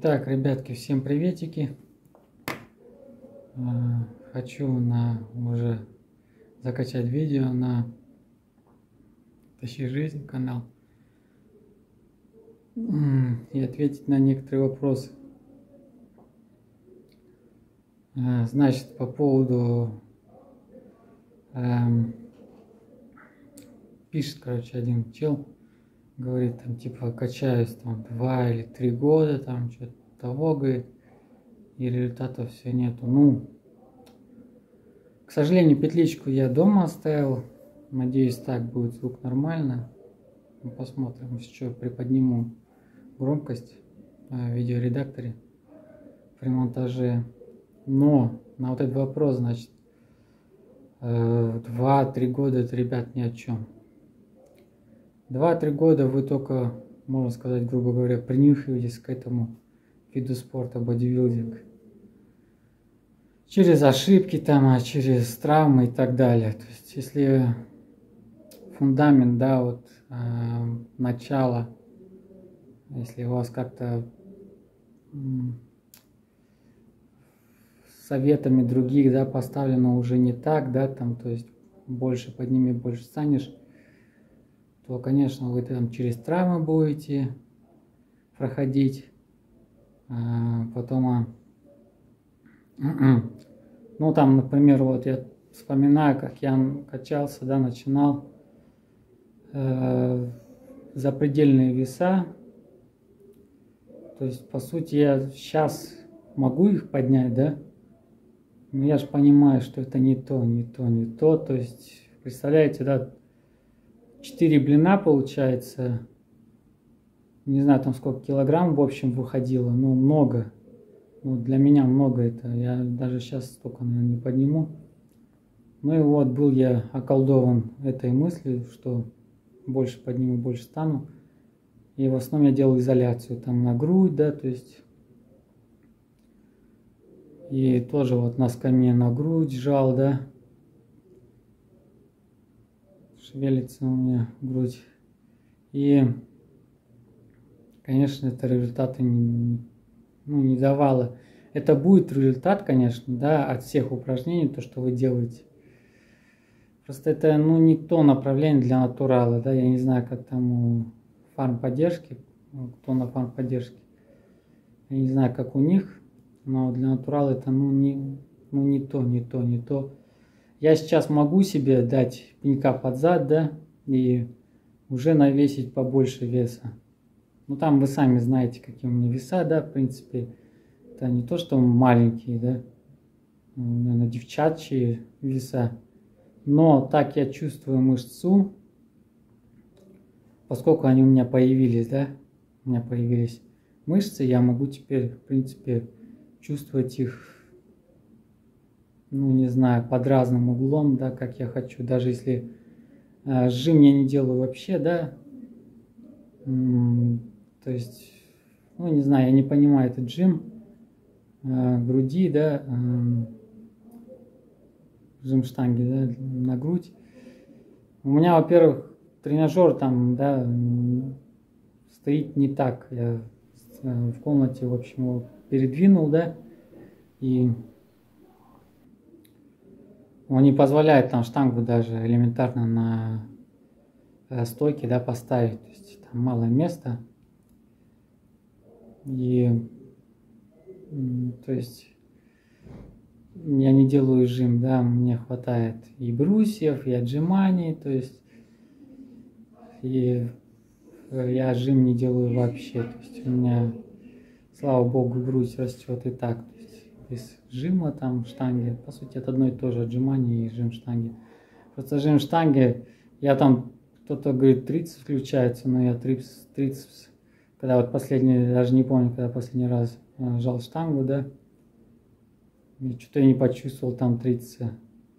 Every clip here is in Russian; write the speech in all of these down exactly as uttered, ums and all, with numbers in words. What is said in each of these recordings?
Так, ребятки, всем приветики. Хочу на уже закачать видео на Тащи Жизнь канал и ответить на некоторые вопросы. Значит, по поводу эм, пишет, короче, один чел, говорит, там, типа, качаюсь там два или три года, там, что-то того, говорит, и результатов все нету. Ну, к сожалению, петличку я дома оставил. Надеюсь, так будет звук нормально. Мы посмотрим, еще приподниму громкость в видеоредакторе при монтаже. Но на вот этот вопрос, значит, два-три года это, ребят, ни о чем. два-три года вы только, можно сказать, грубо говоря, принюхиваетесь к этому виду спорта, бодибилдинг. Через ошибки там, через травмы и так далее. То есть, если фундамент, да, вот э, начало, если у вас как-то э, советами других, да, поставлено уже не так, да, там, то есть больше подними, больше станешь, то, конечно, вы там через травмы будете проходить, а потом, ну, там, например, вот я вспоминаю, как я качался, да, начинал, э, запредельные веса, то есть, по сути, я сейчас могу их поднять, да, но я же понимаю, что это не то, не то, не то, то есть, представляете, да, четыре блина получается, не знаю, там сколько килограмм в общем выходило, но много. Ну, для меня много это. Я даже сейчас столько, наверное, не подниму. Ну и вот был я околдован этой мыслью, что больше подниму, больше стану. И в основном я делал изоляцию там на грудь, да, то есть. И тоже вот на скамье на грудь жал, да. Шевелится у меня грудь. И, конечно, это результаты не, ну, не давало. Это будет результат, конечно, да, от всех упражнений, то, что вы делаете. Просто это, ну, не то направление для натурала, да, я не знаю, как там у фармподдержки, кто на фармподдержке, я не знаю, как у них, но для натурала это, ну, не, ну, не то, не то, не то. Я сейчас могу себе дать пенька под зад, да, и уже навесить побольше веса. Ну, там вы сами знаете, какие у меня веса, да, в принципе. Это не то, что маленькие, да, наверное, девчачьи веса. Но так я чувствую мышцу, поскольку они у меня появились, да, у меня появились мышцы, я могу теперь, в принципе, чувствовать их, ну, не знаю, под разным углом, да, как я хочу. Даже если э, жим я не делаю вообще, да, то есть, ну, не знаю, я не понимаю этот жим э, груди, да, э, жим штанги, да, на грудь. У меня, во-первых, тренажер там, да, стоит не так. Я э, в комнате, в общем, его передвинул, да, и он не позволяет там штангу даже элементарно на э, стойке, да, поставить. То есть там мало места. И, то есть, я не делаю жим, да, мне хватает и брусьев, и отжиманий, то есть, и я жим не делаю вообще, то есть, у меня, слава богу, грудь растет и так, то есть, без жима там штанги, по сути, это одно и то же, отжимание и жим штанги. Просто жим штанги, я там, кто-то говорит, трицепс включается, но я трицепс, трицепс, когда вот последний, даже не помню, когда последний раз жал штангу, да, что-то я не почувствовал там трицепса.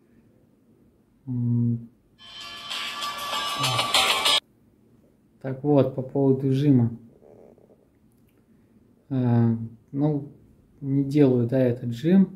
Так вот, по поводу жима. Ну, не делаю, да, этот жим.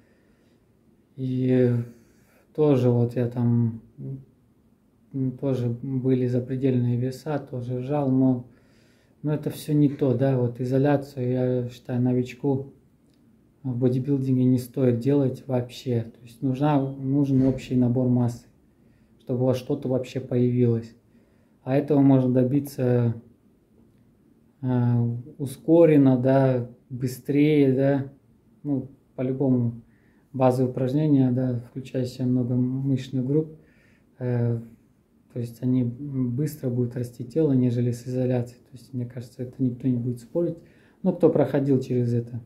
И тоже вот я там, тоже были запредельные веса, тоже жал, но Но это все не то, да, вот изоляцию, я считаю, новичку в бодибилдинге не стоит делать вообще. То есть нужна, нужен общий набор массы, чтобы у вас что-то вообще появилось. А этого можно добиться э, ускоренно, да, быстрее, да, ну, по-любому базовые упражнения, да, включая в себя много мышечных групп, э, то есть они быстро будут расти тело, нежели с изоляцией. То есть, мне кажется, это никто не будет спорить, но кто проходил через это.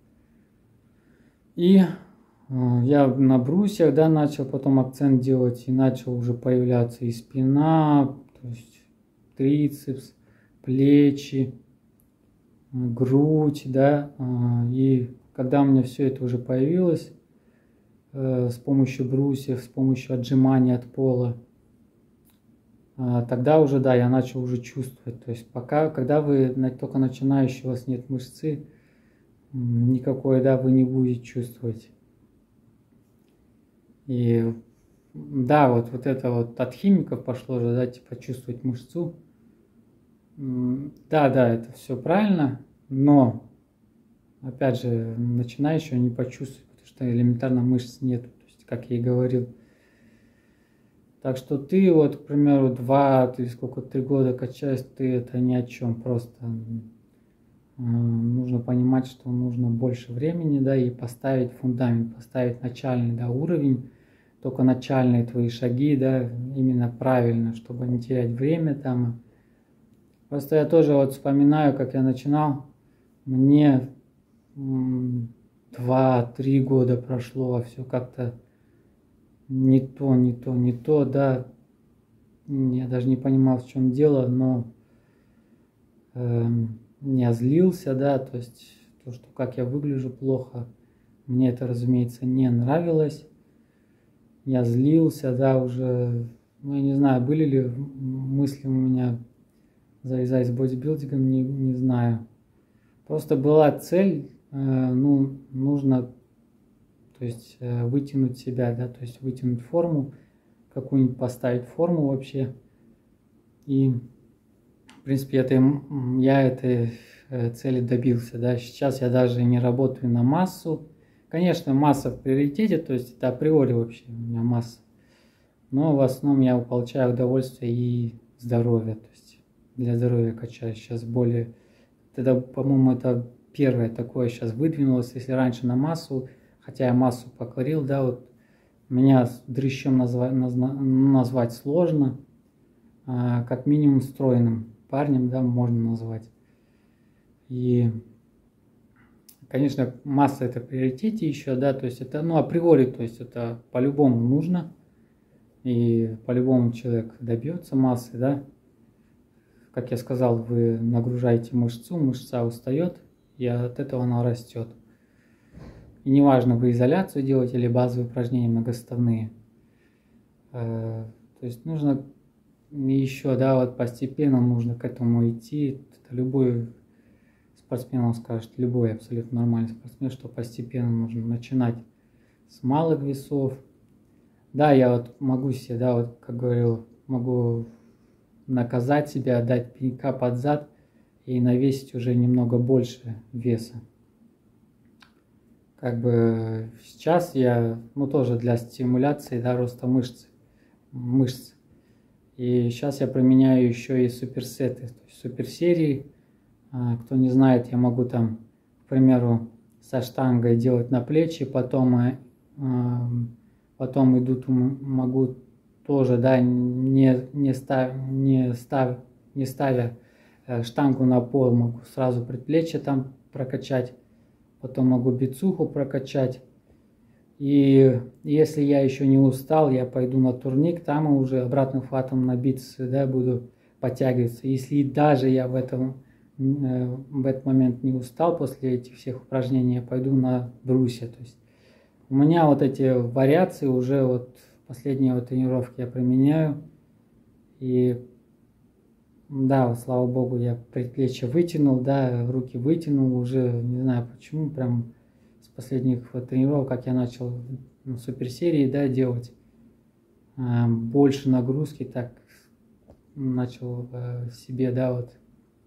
И э, я на брусьях, да, начал потом акцент делать, и начал уже появляться и спина, то есть трицепс, плечи, грудь, да, и когда у меня все это уже появилось, э, с помощью брусьев, с помощью отжимания от пола, э, тогда уже, да, я начал уже чувствовать. То есть пока, когда вы только начинающий, у вас нет мышцы, никакой, да, вы не будете чувствовать. И да, вот, вот это вот от химиков пошло же, да, типа чувствовать мышцу. Да, да, это все правильно, но, опять же, начинающего не почувствовать, потому что элементарно мышц нет, то есть, как я и говорил. Так что ты вот, к примеру, два, ты сколько, три года качаешь, ты это ни о чем, просто нужно понимать, что нужно больше времени, да, и поставить фундамент, поставить начальный, да, уровень, только начальные твои шаги, да, именно правильно, чтобы не терять время там. Просто я тоже вот вспоминаю, как я начинал, мне два-три года прошло, а все как-то не то, не то, не то, да, я даже не понимал, в чем дело, но э, я злился, да, то есть то, что как я выгляжу плохо, мне это, разумеется, не нравилось, я злился, да, уже, ну, я не знаю, были ли мысли у меня завязать с бодибилдингом, не, не знаю. Просто была цель, э, ну, нужно, то есть, э, вытянуть себя, да, то есть вытянуть форму, какую-нибудь поставить форму вообще. И, в принципе, это, я этой э, цели добился, да. Сейчас я даже не работаю на массу. Конечно, масса в приоритете, то есть это априори вообще у меня масса. Но в основном я получаю удовольствие и здоровье, то есть для здоровья качаюсь сейчас более. Тогда, по-моему, это первое такое сейчас выдвинулось, если раньше на массу, хотя я массу покорил, да, вот меня дрыщом назвать, назвать сложно, а, как минимум стройным парнем, да, можно назвать. И, конечно, масса это в приоритете еще, да, то есть это, ну, априори, то есть это по-любому нужно, и по-любому человек добьется массы, да. Как я сказал, вы нагружаете мышцу, мышца устает, и от этого она растет. И неважно, вы изоляцию делаете или базовые упражнения многосоставные. То есть нужно еще, да, вот постепенно нужно к этому идти. Это любой спортсмен вам скажет, любой абсолютно нормальный спортсмен, что постепенно нужно начинать с малых весов. Да, я вот могу себе, да, вот как говорил, могу наказать себя, дать пинка под зад и навесить уже немного больше веса. Как бы сейчас я, ну, тоже для стимуляции, да, роста мышц, мышц. И сейчас я применяю еще и суперсеты, то есть суперсерии. Кто не знает, я могу там, к примеру, со штангой делать на плечи, потом, потом идут, могу тоже, да, не, не, став, не, став, не ставя штангу на пол, могу сразу предплечье там прокачать, потом могу бицуху прокачать. И если я еще не устал, я пойду на турник, там уже обратным хватом на бицепсы, да, буду подтягиваться. Если даже я в, этом, в этот момент не устал после этих всех упражнений, я пойду на брусья. То есть у меня вот эти вариации уже вот последние вот тренировки я применяю. И да, вот, слава богу, я предплечье вытянул, да, руки вытянул, уже не знаю почему, прям с последних вот тренировок, как я начал в суперсерии, да, делать а, больше нагрузки, так начал а, себе, да, вот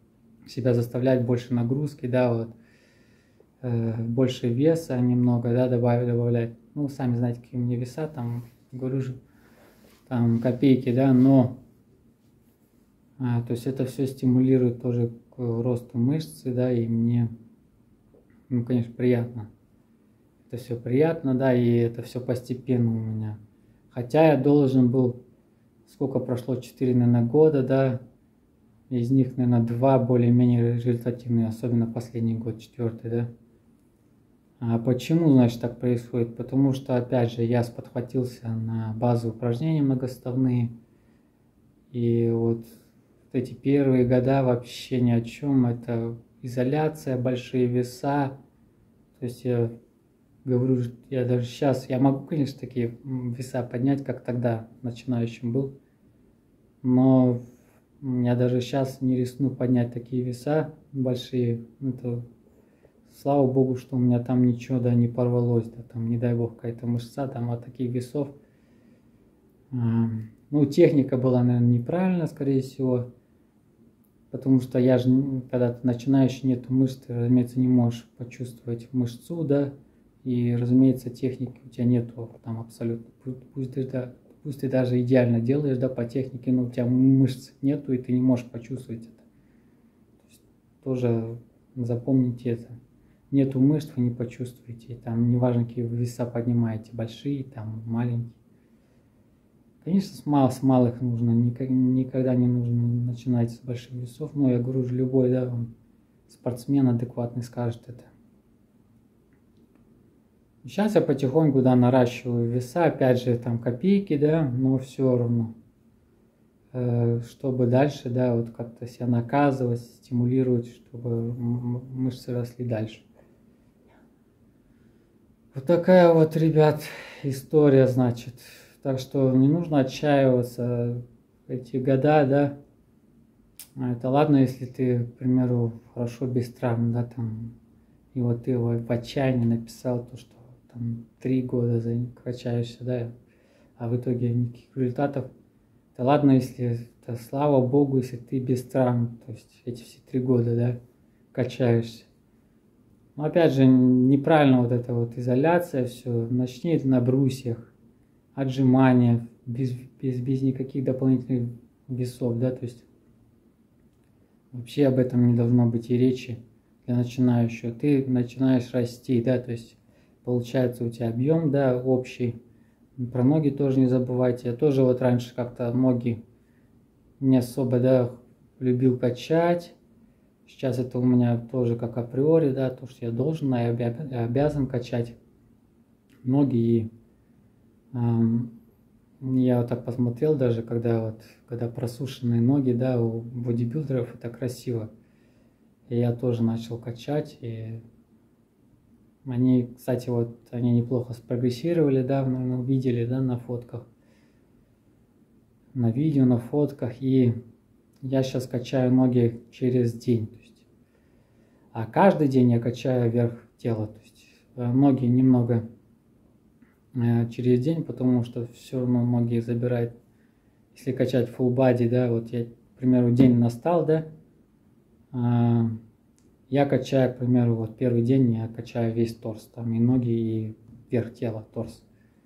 себя заставлять больше нагрузки, да, вот, э, больше веса немного, да, добавить, добавлять. Ну, сами знаете, какие у меня веса, там, говорю же, там копейки, да, но, а, то есть это все стимулирует тоже к росту мышцы, да, и мне, ну, конечно, приятно. Это все приятно, да, и это все постепенно у меня. Хотя я должен был, сколько прошло, четыре, наверное, года, да, из них, наверное, два более-менее результативные, особенно последний год, четвертый, да. А почему, значит, так происходит? Потому что, опять же, я сподхватился на базовые упражнения многоставные, и вот эти первые года вообще ни о чем, это изоляция, большие веса, то есть я говорю, я даже сейчас, я могу, конечно, такие веса поднять, как тогда начинающим был, но я даже сейчас не рискну поднять такие веса большие. Это, слава богу, что у меня там ничего, да, не порвалось, да, там, не дай бог, какая-то мышца, там, от таких весов. Ну, техника была, наверное, неправильная, скорее всего, потому что я же, когда ты начинающий, нету мышц, ты, разумеется, не можешь почувствовать мышцу, да, и, разумеется, техники у тебя нету там абсолютно. Пусть ты, да, пусть ты даже идеально делаешь, да, по технике, но у тебя мышц нету, и ты не можешь почувствовать это. То есть, тоже запомните это. Нету мышц, вы не почувствуете. Там неважно, какие вы веса поднимаете, большие, там, маленькие. Конечно, с, мал, с малых нужно, никак, никогда не нужно начинать с больших весов, но я говорю, любой, да, спортсмен адекватный скажет это. Сейчас я потихоньку, да, наращиваю веса, опять же, там копейки, да, но все равно, э, чтобы дальше, да, вот как-то себя наказывать, стимулировать, чтобы мышцы росли дальше. Вот такая вот, ребят, история, значит. Так что не нужно отчаиваться эти года, да. Это ладно, если ты, к примеру, хорошо без травм, да, там, и вот ты в отчаянии написал то, что там три года качаешься, да, а в итоге никаких результатов. Да ладно, если, да, слава богу, если ты без травм, то есть эти все три года, да, качаешься. Но опять же, неправильно вот эта вот изоляция, все, начни на брусьях, отжимания, без, без, без никаких дополнительных весов, да, то есть вообще об этом не должно быть и речи для начинающего. Ты начинаешь расти, да, то есть получается у тебя объем, да, общий. Про ноги тоже не забывайте. Я тоже вот раньше как-то ноги не особо, да, любил качать. Сейчас это у меня тоже как априори, да, то, что я должен, я обязан качать ноги. И эм, я вот так посмотрел даже, когда вот, когда просушенные ноги, да, у бодибилдеров, это красиво. И я тоже начал качать, и они, кстати, вот, они неплохо спрогрессировали, да, наверное, видели, да, на фотках, на видео, на фотках, и я сейчас качаю ноги через день, то есть, а каждый день я качаю вверх тела, то есть ноги немного э, через день, потому что все равно ноги забирают, если качать full body, да, вот я, к примеру, день настал, да, э, я качаю, к примеру, вот первый день я качаю весь торс, там и ноги, и верх тела, торс.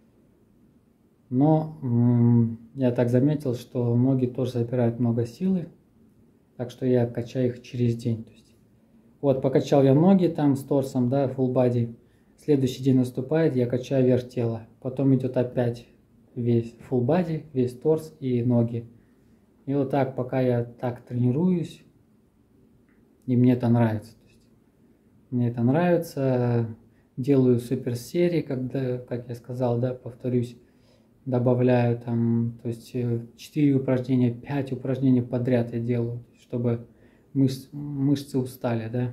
Но м- я так заметил, что ноги тоже забирают много силы, так что я качаю их через день. То есть, вот покачал я ноги там с торсом, да, full body. Следующий день наступает, я качаю верх тела. Потом идет опять весь full body, весь торс и ноги. И вот так, пока я так тренируюсь, и мне это нравится. То есть, мне это нравится. Делаю суперсерии, когда, как я сказал, да, повторюсь, добавляю там, то есть четыре упражнения, пять упражнений подряд я делаю, чтобы мышц, мышцы устали, да.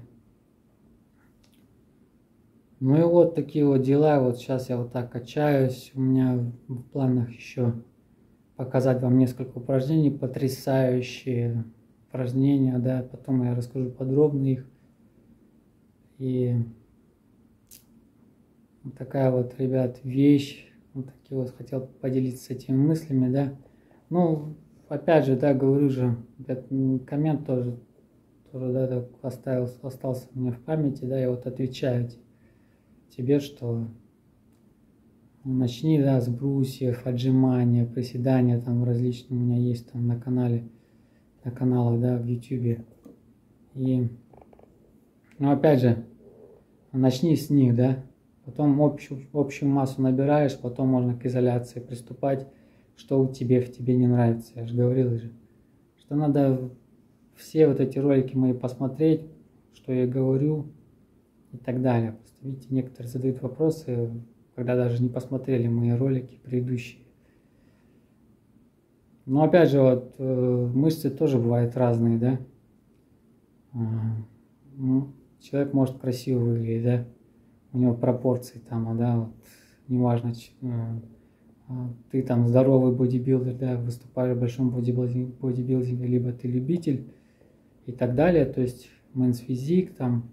Ну и вот такие вот дела, вот сейчас я вот так качаюсь, у меня в планах еще показать вам несколько упражнений, потрясающие упражнения, да, потом я расскажу подробно их. И вот такая вот, ребят, вещь. Вот такие вот хотел поделиться этими мыслями, да. Ну, опять же, да, говорю же, коммент тоже, который, да, так оставил, остался у меня в памяти, да, я вот отвечаю тебе, что начни, да, с брусьев, отжимания, приседания, там различные у меня есть там на канале, на каналах, да, в ютубе. И, ну, опять же, начни с них, да, потом общую, общую массу набираешь, потом можно к изоляции приступать, что у тебе в тебе не нравится. Я же говорил же, что надо все вот эти ролики мои посмотреть, что я говорю и так далее. Просто, видите, некоторые задают вопросы, когда даже не посмотрели мои ролики предыдущие. Но опять же, вот э, мышцы тоже бывают разные, да. Ну, человек может красиво выглядеть, да, у него пропорции там, да, вот, неважно, ты там здоровый бодибилдер, да, выступаешь в большом бодибилдинге, либо ты любитель и так далее, то есть мэнс физик там,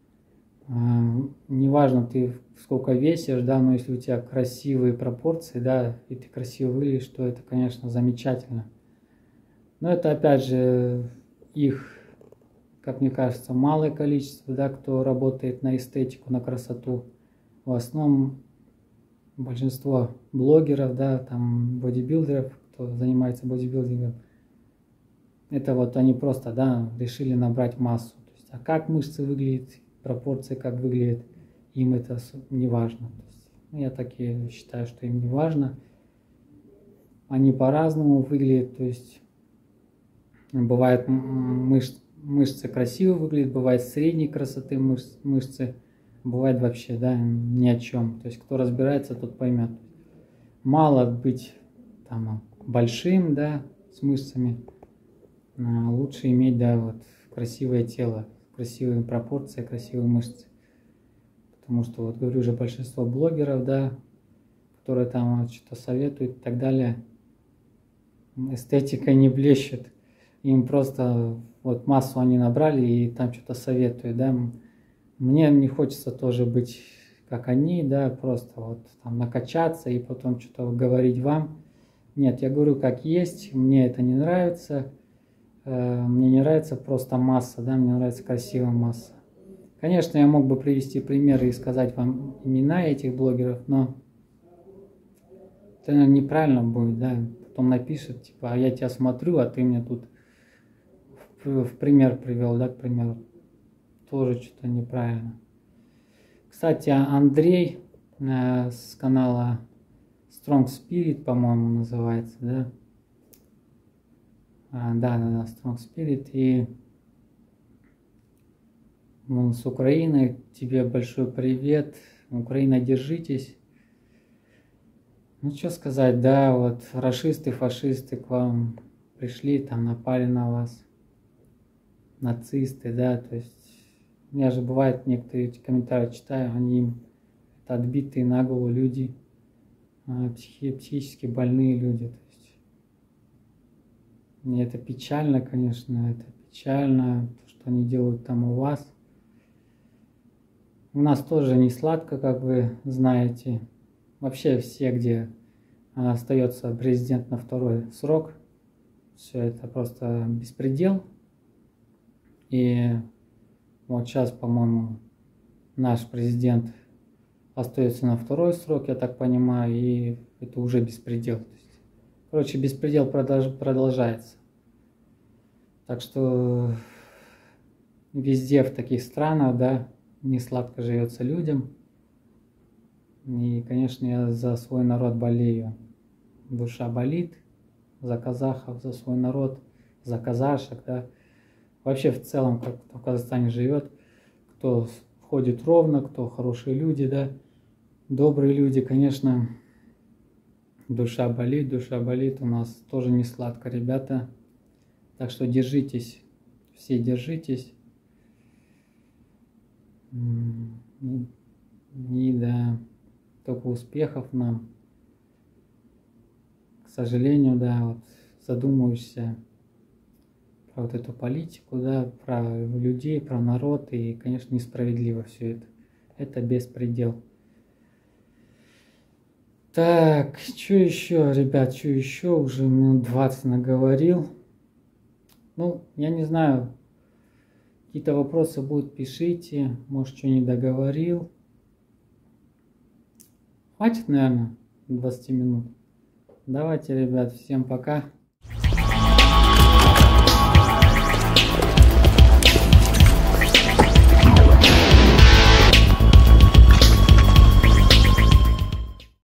неважно ты сколько весишь, да, но если у тебя красивые пропорции, да, и ты красиво выглядишь, то это, конечно, замечательно. Но это, опять же, их, как мне кажется, малое количество, да, кто работает на эстетику, на красоту. В основном большинство блогеров, да, там бодибилдеров, кто занимается бодибилдингом, это вот они просто, да, решили набрать массу. То есть, а как мышцы выглядят, пропорции как выглядят, им это не важно. То есть, ну, я так и считаю, что им не важно. Они по-разному выглядят, то есть бывает мышцы, мышцы красиво выглядят, бывает средней красоты мышц, мышцы, бывает вообще, да, ни о чем. То есть кто разбирается, тот поймет. Мало быть там большим, да, с мышцами, а лучше иметь, да, вот красивое тело, красивые пропорции, красивые мышцы. Потому что, вот говорю же, большинство блогеров, да, которые там вот что-то советуют и так далее, эстетикой не блещут. Им просто вот массу они набрали и там что-то советуют, да. Мне не хочется тоже быть как они, да, просто вот там накачаться и потом что-то говорить вам. Нет, я говорю как есть, мне это не нравится. Мне не нравится просто масса, да, мне нравится красивая масса. Конечно, я мог бы привести примеры и сказать вам имена этих блогеров, но это, наверное, неправильно будет, да. Потом напишет, типа, а я тебя смотрю, а ты мне тут в, в пример привел, да, к примеру. Тоже что-то неправильно. Кстати, Андрей э, с канала Strong Spirit, по-моему, называется, да? А, да, да, да, Strong Spirit. И он с Украины. Тебе большой привет. Украина, держитесь. Ну, что сказать, да, вот рашисты, фашисты к вам пришли, там напали на вас. Нацисты, да, то есть у меня же бывает, некоторые эти комментарии читаю, они это отбитые на голову люди, психи, психически больные люди. То есть, мне это печально, конечно, это печально, то, что они делают там у вас. У нас тоже не сладко, как вы знаете. Вообще все, где остается президент на второй срок, все это просто беспредел. И вот сейчас, по-моему, наш президент остается на второй срок, я так понимаю, и это уже беспредел. То есть, короче, беспредел продолж, продолжается. Так что везде в таких странах, да, не сладко живется людям. И, конечно, я за свой народ болею. Душа болит за казахов, за свой народ, за казашек, да. Вообще в целом, как кто в Казахстане живет, кто ходит ровно, кто хорошие люди, да, добрые люди, конечно, душа болит, душа болит, у нас тоже не сладко, ребята. Так что держитесь, все держитесь. И да, только успехов нам. К сожалению, да, вот задумываешься про вот эту политику, да, про людей, про народ, и, конечно, несправедливо все это. Это беспредел. Так, что еще, ребят, что еще? Уже минут двадцать наговорил. Ну, я не знаю, какие-то вопросы будут, пишите. Может, что не договорил. Хватит, наверное, двадцать минут. Давайте, ребят, всем пока.